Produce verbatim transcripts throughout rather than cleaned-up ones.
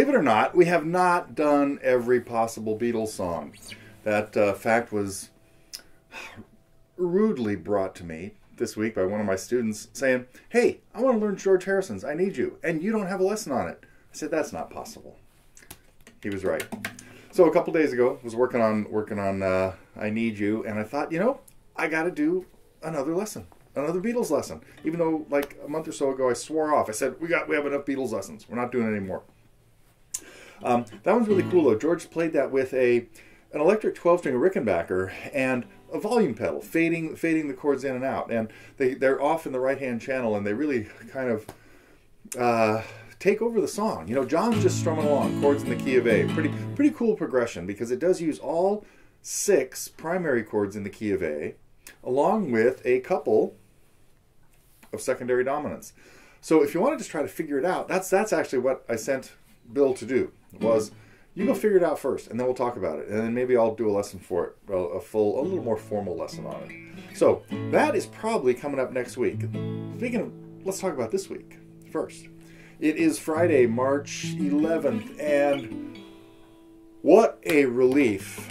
believe it or not, we have not done every possible Beatles song. That uh, fact was rudely brought to me this week by one of my students saying, hey, I want to learn George Harrison's I Need You, and you don't have a lesson on it. I said, that's not possible. He was right. So a couple days ago, I was working on working on uh, I Need You, and I thought, you know, I got to do another lesson, another Beatles lesson. Even though, like a month or so ago, I swore off. I said, we got we have enough Beatles lessons. We're not doing it anymore. Um, that one's really cool, though. George played that with a an electric twelve-string Rickenbacker and a volume pedal, fading fading the chords in and out. And they, they're off in the right-hand channel, and they really kind of uh, take over the song. You know, John's just strumming along, chords in the key of A. Pretty, pretty cool progression, because it does use all six primary chords in the key of A, along with a couple of secondary dominants. So if you want to just try to figure it out, that's that's actually what I sent Bill to do, was you go figure it out first, and then we'll talk about it. And then maybe I'll do a lesson for it, a full, a little more formal lesson on it. So that is probably coming up next week. Speaking of, let's talk about this week first. It is Friday, March eleventh, and what a relief.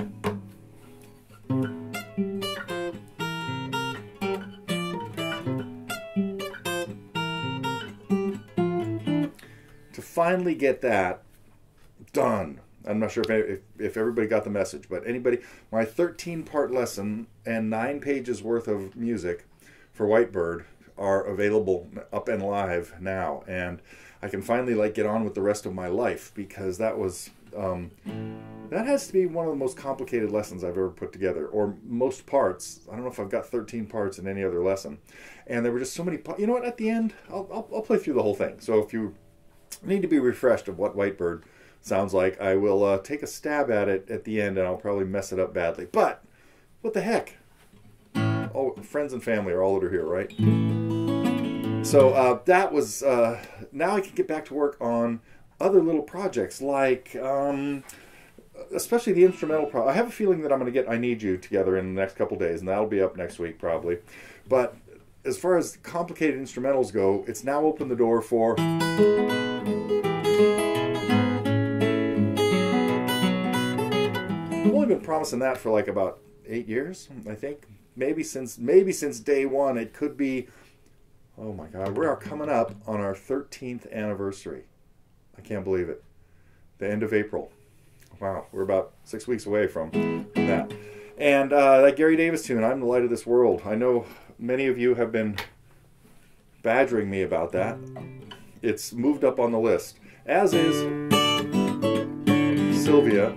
To finally get that done. I'm not sure if, if if everybody got the message, but anybody, my thirteen part lesson and nine pages worth of music for Whitebird are available up and live now, and I can finally like get on with the rest of my life, because that was um, that has to be one of the most complicated lessons I've ever put together, or most parts. I don't know if I've got thirteen parts in any other lesson, and there were just so many. You know what? At the end, I'll I'll, I'll play through the whole thing. So if you need to be refreshed of what Whitebird sounds like, I will uh, take a stab at it at the end, and I'll probably mess it up badly. But what the heck? Oh, friends and family are all that are here, right? So uh, that was, uh, now I can get back to work on other little projects, like, um, especially the instrumental pro. I have a feeling that I'm going to get I Need You together in the next couple days, and that'll be up next week probably. But as far as complicated instrumentals go, it's now opened the door for... I've only been promising that for like about eight years, I think. Maybe since maybe since day one. It could be, oh my God, we are coming up on our thirteenth anniversary. I can't believe it. The end of April. Wow, we're about six weeks away from, from that. And uh, that Gary Davis tune, I'm the Light of This World. I know many of you have been badgering me about that. It's moved up on the list, as is Sylvia.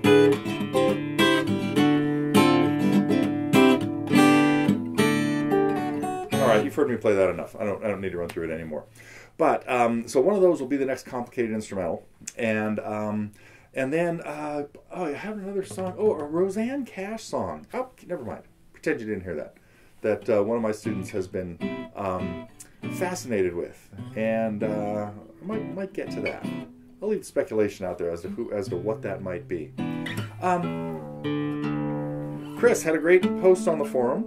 All right, you've heard me play that enough. I don't, I don't need to run through it anymore. But um, so one of those will be the next complicated instrumental, and um, and then uh, oh, I have another song. Oh, a Roseanne Cash song. Oh, never mind. Pretend you didn't hear that. That uh, one of my students has been um, fascinated with, and uh, I might might get to that. I'll leave speculation out there as to who, as to what that might be. Um, Chris had a great post on the forum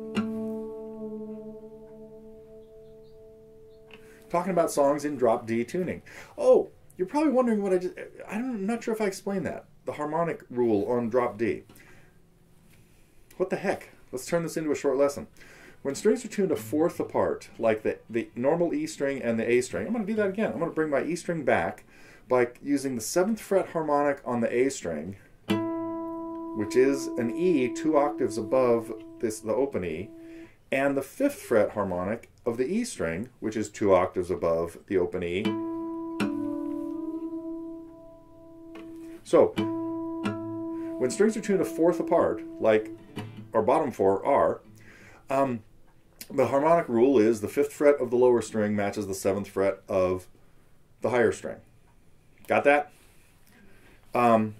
talking about songs in drop D tuning. Oh, you're probably wondering what I just... I don't, I'm not sure if I explained that. The harmonic rule on drop D. What the heck? Let's turn this into a short lesson. When strings are tuned a fourth apart, like the, the normal E string and the A string, I'm going to do that again. I'm going to bring my E string back by using the seventh fret harmonic on the A string, which is an E two octaves above this, the open E, and the fifth fret harmonic of the E string, which is two octaves above the open E. So, when strings are tuned a fourth apart, like our bottom four are, um, the harmonic rule is the fifth fret of the lower string matches the seventh fret of the higher string. Got that? Um,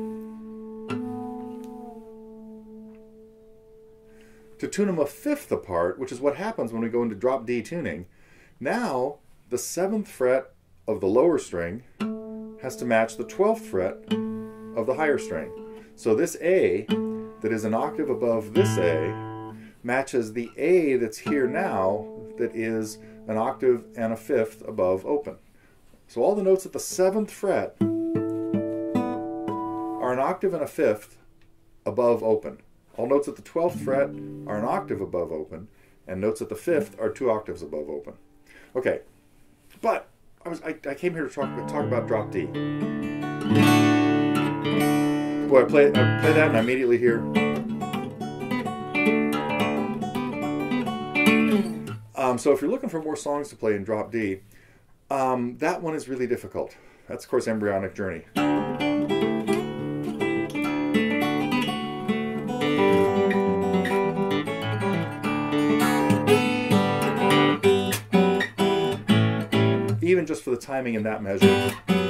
to tune them a fifth apart, which is what happens when we go into drop D tuning, now the seventh fret of the lower string has to match the twelfth fret of the higher string. So this A that is an octave above this A matches the A that's here now that is an octave and a fifth above open. So all the notes at the seventh fret are an octave and a fifth above open. All notes at the twelfth fret are an octave above open, and notes at the fifth are two octaves above open. Okay, but I was I, I came here to talk, talk about drop D. Boy, I play, I play that and I immediately hear. Um, so if you're looking for more songs to play in drop D, um, that one is really difficult. That's, of course, Embryonic Journey. Even just for the timing in that measure.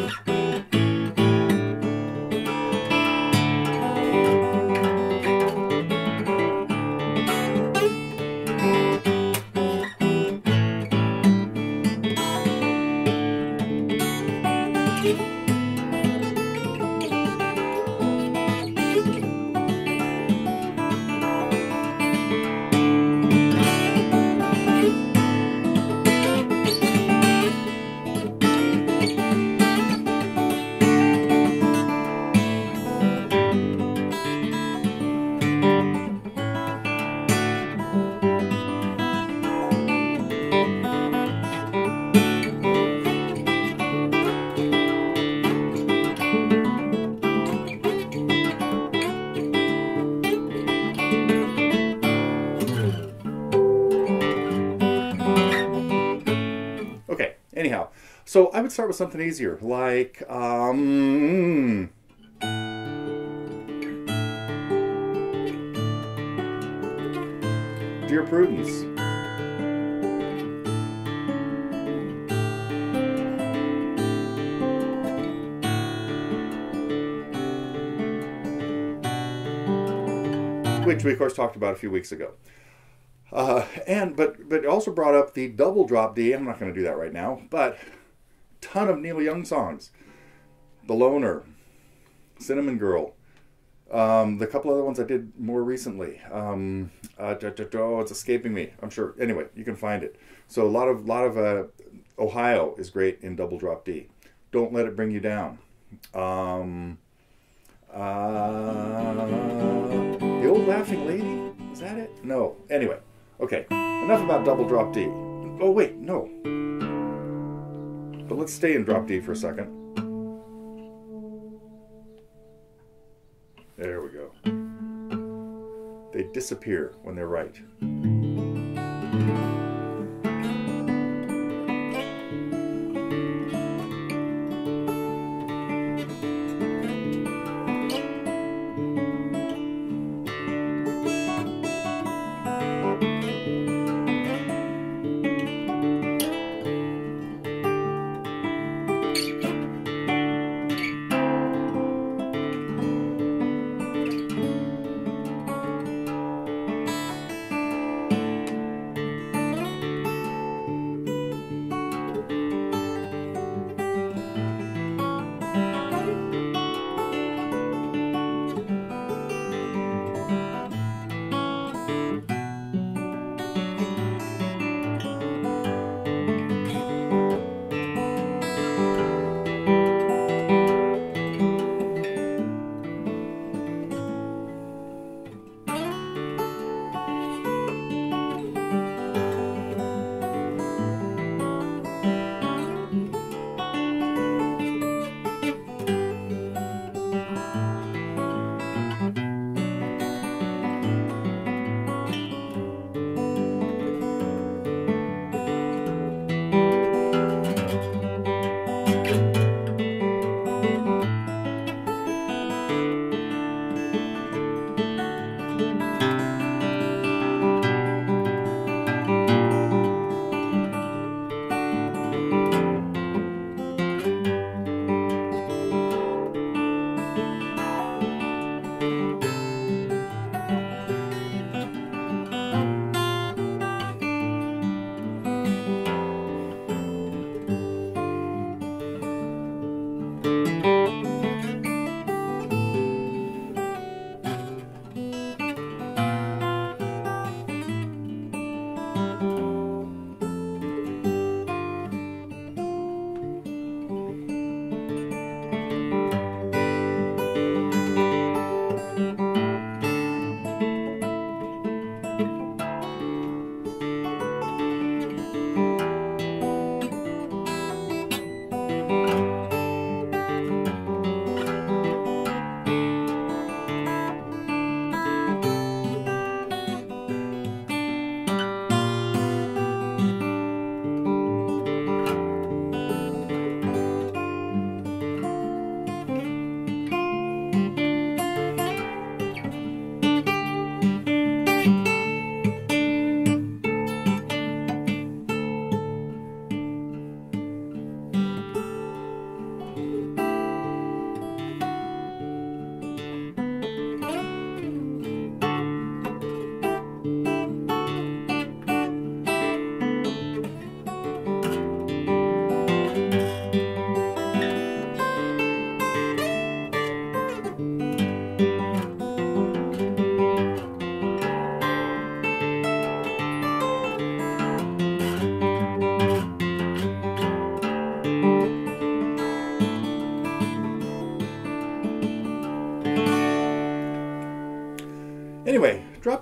Anyhow, so I would start with something easier, like, um, Dear Prudence. Which we, of course, talked about a few weeks ago. Uh, and but but it also brought up the double drop D. I'm not going to do that right now, but ton of Neil Young songs, The Loner, Cinnamon Girl, um, the couple other ones I did more recently. Um, uh, da, da, da, oh, it's escaping me. I'm sure. Anyway, you can find it. So a lot of lot of uh, Ohio is great in double drop D. Don't Let It Bring You Down. Um, uh, the Old Laughing Lady. Is that it? No. Anyway. Okay, enough about double drop D. Oh, wait, no. But let's stay in drop D for a second. There we go. They disappear when they're right.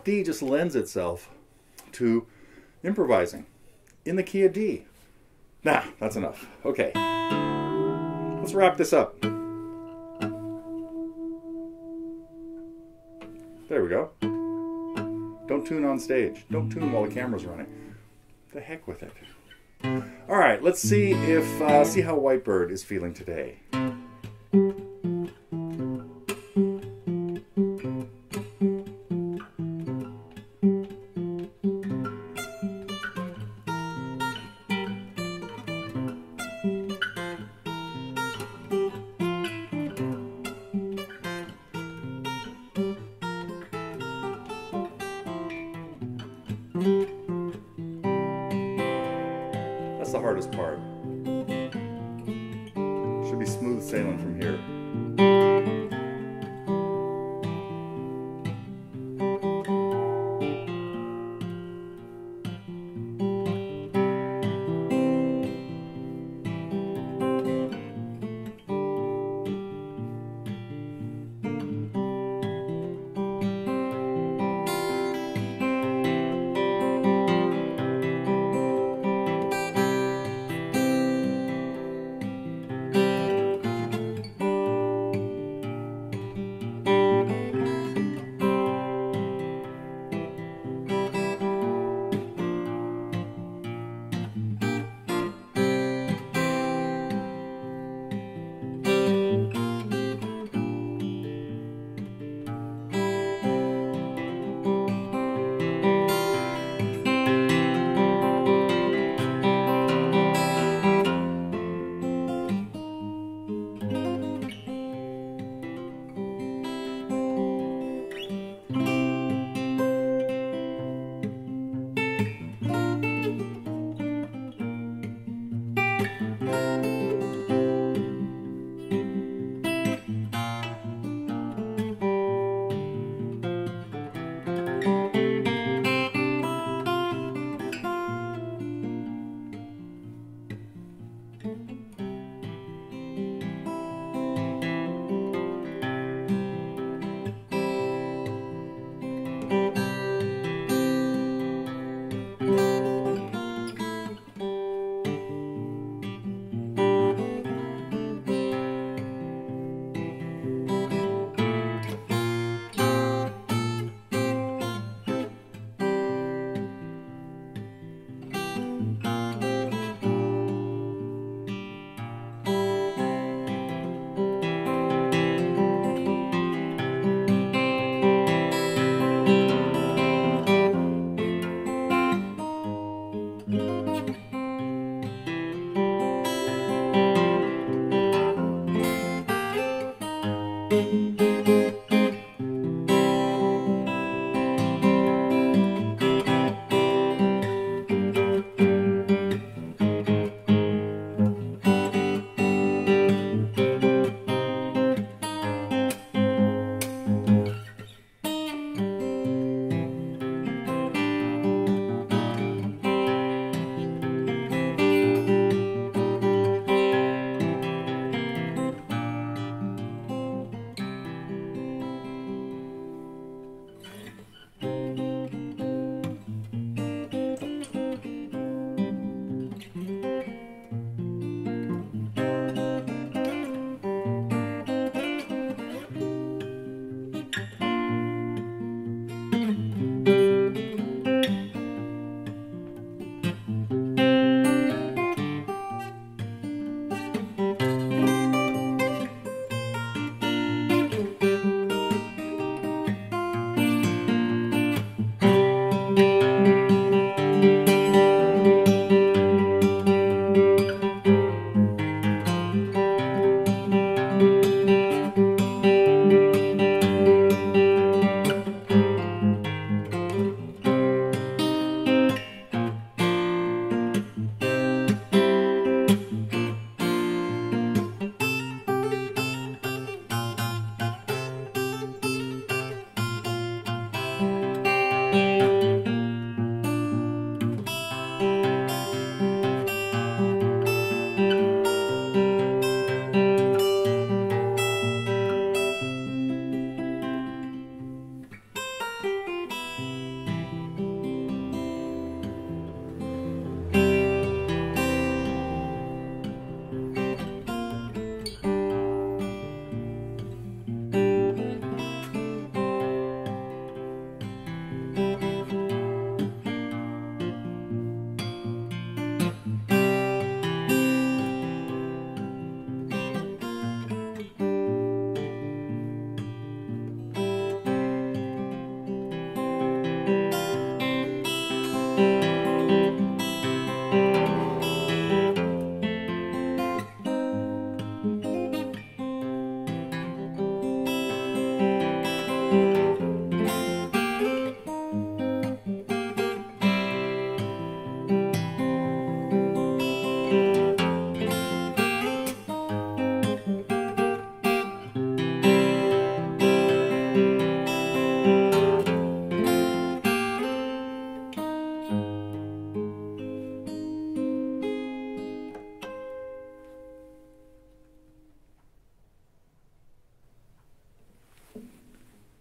top D just lends itself to improvising in the key of D. Nah, that's enough. Okay, let's wrap this up. There we go. Don't tune on stage. Don't tune while the camera's running. The heck with it. All right, let's see if uh, see how Whitebird is feeling today. That's the hardest part. Should be smooth sailing from here.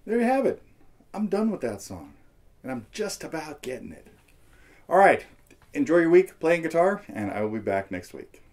there you have it. I'm done with that song. And I'm just about getting it. All right. Enjoy your week playing guitar, and I will be back next week.